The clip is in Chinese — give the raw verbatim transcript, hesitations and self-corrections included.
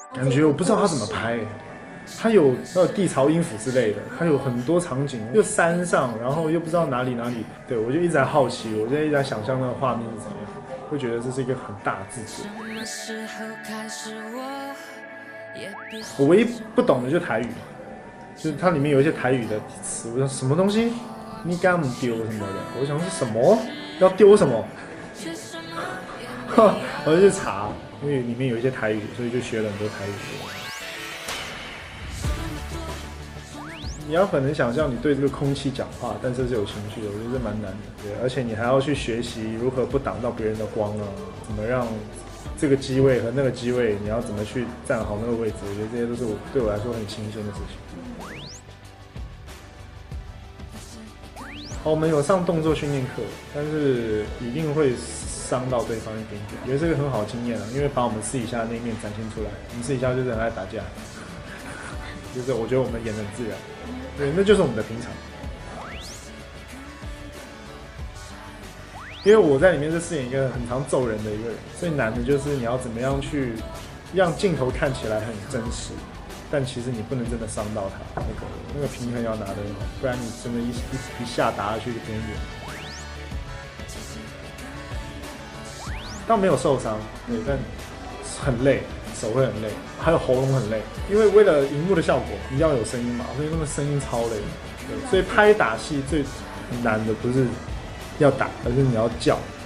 感觉我不知道他怎么拍、欸，他有还有地槽音符之类的，他有很多场景，又山上，然后又不知道哪里哪里，对我就一直在好奇，我就一直在想象那个画面是怎样，会觉得这是一个很大的制作。我唯一不懂的就是台语，就是它里面有一些台语的词，我说什么东西，你敢不丢什么的，我想是什么，要丢什么，我就去查，因为里面有一些台语，所以就学了很多台语。你要很能想象你对这个空气讲话，但是是有情绪的，我觉得是蛮难的。对，而且你还要去学习如何不挡到别人的光啊，怎么让这个机位和那个机位，你要怎么去站好那个位置，我觉得这些都是我对我来说很新鲜的事情。好，我们有上动作训练课，但是一定会伤到对方一点点，也是个很好的经验啊，因为把我们私底下那一面展现出来。我们私底下就是很爱打架，就是我觉得我们演得很自然。对，那就是我们的平常。因为我在里面是饰演一个很常揍人的一个人，最难的就是你要怎么样去让镜头看起来很真实，但其实你不能真的伤到他，那个那个平衡要拿得很好，不然你真的一一一下打下去就边缘。倒没有受伤，对，但很累。手会很累，还有喉咙很累，因为为了荧幕的效果，一定要有声音嘛，所以那个声音超累。对，所以拍打戏最难的不是要打，而是你要叫。